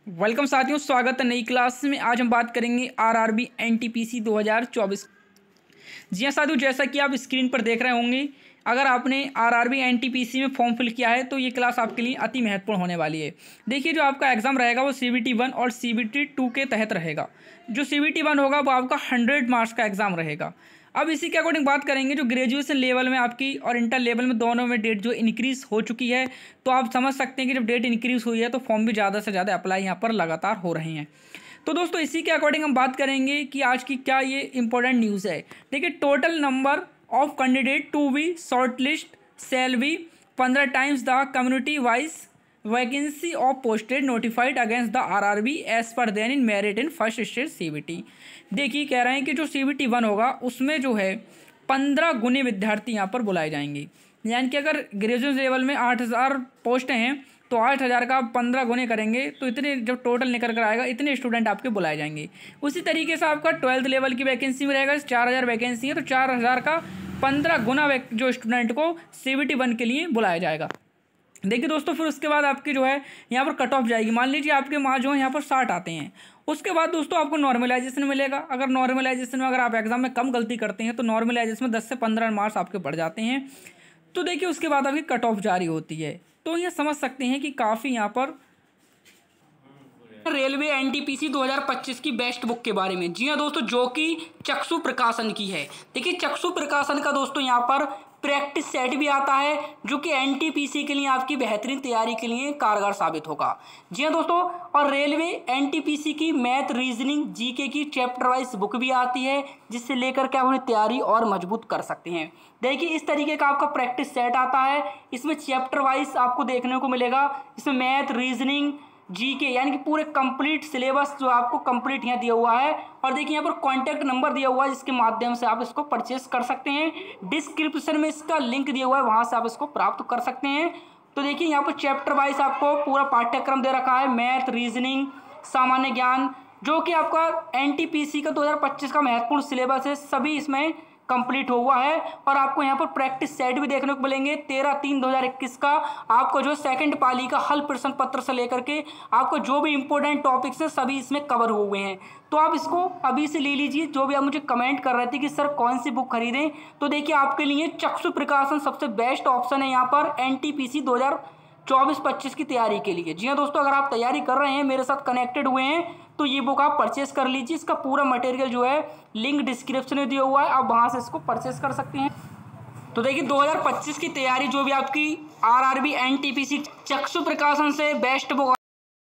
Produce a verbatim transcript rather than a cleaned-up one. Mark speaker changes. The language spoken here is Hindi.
Speaker 1: वेलकम साथियों, स्वागत है नई क्लास में। आज हम बात करेंगे आरआरबी एनटीपीसी दो हज़ार चौबीस। जी हाँ साथियों, जैसा कि आप स्क्रीन पर देख रहे होंगे, अगर आपने आरआरबी एनटीपीसी में फॉर्म फिल किया है तो ये क्लास आपके लिए अति महत्वपूर्ण होने वाली है। देखिए, जो आपका एग्जाम रहेगा वो सीबीटी वन और सीबीटी टू के तहत रहेगा। जो सीबीटी वन होगा वो आपका हंड्रेड मार्क्स का एग्जाम रहेगा। अब इसी के अकॉर्डिंग बात करेंगे, जो ग्रेजुएशन लेवल में आपकी और इंटर लेवल में दोनों में डेट जो इंक्रीज़ हो चुकी है, तो आप समझ सकते हैं कि जब डेट इंक्रीज़ हुई है तो फॉर्म भी ज़्यादा से ज़्यादा अप्लाई यहाँ पर लगातार हो रहे हैं। तो दोस्तों, इसी के अकॉर्डिंग हम बात करेंगे कि आज की क्या ये इंपॉर्टेंट न्यूज़ है। देखिए, total number of candidate to be short list shall be पंद्रह times the community wise vacancy of posted notified against the RRB as per then in merit in first stage CBT. देखिए, कह रहे हैं कि जो सीबीटी वन होगा उसमें जो है पंद्रह गुने विद्यार्थी यहाँ पर बुलाए जाएंगे। यानी कि अगर ग्रेजुएशन लेवल में आठ हज़ार पोस्टें हैं तो आठ हज़ार का पंद्रह गुने करेंगे तो इतने जब टोटल निकल कर आएगा इतने स्टूडेंट आपके बुलाए जाएंगे। उसी तरीके से आपका ट्वेल्थ लेवल की वैकेंसी में रहेगा, चार हज़ार वैकेंसी है तो चार हज़ार का पंद्रह गुना जो स्टूडेंट को सीबीटी वन के लिए बुलाया जाएगा। देखिए दोस्तों, फिर उसके बाद आपकी जो है यहाँ पर कट ऑफ जाएगी। मान लीजिए आपके माँ जो है यहाँ पर साठ आते हैं, उसके बाद दोस्तों आपको नॉर्मलाइजेशन मिलेगा। अगर नॉर्मलाइजेशन में अगर आप एग्जाम में कम गलती करते हैं तो नॉर्मलाइजेशन में दस से पंद्रह मार्क्स आपके बढ़ जाते हैं। तो देखिए, उसके बाद आपकी कट ऑफ जारी होती है। तो ये समझ सकते हैं कि काफ़ी यहाँ पर रेलवे एनटीपीसी दो हज़ार पच्चीस की बेस्ट बुक के बारे में। जी हाँ दोस्तों, जो कि चक्षु प्रकाशन की है। देखिए, चक्षु प्रकाशन का दोस्तों यहाँ पर प्रैक्टिस सेट भी आता है जो कि एनटीपीसी के लिए आपकी बेहतरीन तैयारी के लिए कारगर साबित होगा। जी हाँ दोस्तों, और रेलवे एनटीपीसी की मैथ रीजनिंग जीके की चैप्टर वाइज बुक भी आती है जिससे लेकर के आप अपनी तैयारी और मजबूत कर सकते हैं। देखिए, इस तरीके का आपका प्रैक्टिस सेट आता है। इसमें चैप्टर वाइज आपको देखने को मिलेगा। इसमें मैथ रीजनिंग जीके यानी कि पूरे कंप्लीट सिलेबस जो आपको कंप्लीट यहाँ दिया हुआ है। और देखिए, यहाँ पर कॉन्टैक्ट नंबर दिया हुआ है जिसके माध्यम से आप इसको परचेस कर सकते हैं। डिस्क्रिप्शन में इसका लिंक दिया हुआ है, वहाँ से आप इसको प्राप्त कर सकते हैं। तो देखिए, यहाँ पर चैप्टर वाइज आपको पूरा पाठ्यक्रम दे रखा है, मैथ रीजनिंग सामान्य ज्ञान, जो कि आपका एनटीपीसी का दो हज़ार पच्चीस का महत्वपूर्ण सिलेबस है, सभी इसमें कंप्लीट हुआ है। और आपको यहाँ पर प्रैक्टिस सेट भी देखने को मिलेंगे। तेरह तीन दो हज़ार इक्कीस का आपको जो सेकंड पाली का हल प्रश्न पत्र से लेकर के आपको जो भी इंपॉर्टेंट टॉपिक्स हैं सभी इसमें कवर हुए हैं। तो आप इसको अभी से ले लीजिए। जो भी आप मुझे कमेंट कर रहे थे कि सर कौन सी बुक खरीदें, तो देखिए आपके लिए चक्षु प्रकाशन सबसे बेस्ट ऑप्शन है यहाँ पर एनटीपीसी दो हज़ार चौबीस पच्चीस की तैयारी के लिए। जी हाँ दोस्तों, अगर आप तैयारी कर रहे हैं, मेरे साथ कनेक्टेड हुए हैं, तो ये बुक आप परचेस कर लीजिए। इसका पूरा मटेरियल जो है लिंक डिस्क्रिप्शन में दिया हुआ है, आप वहाँ से इसको परचेस कर सकते हैं। तो देखिए, दो हज़ार पच्चीस की तैयारी जो भी आपकी आरआरबी एनटीपीसी चक्षु प्रकाशन से बेस्ट बुक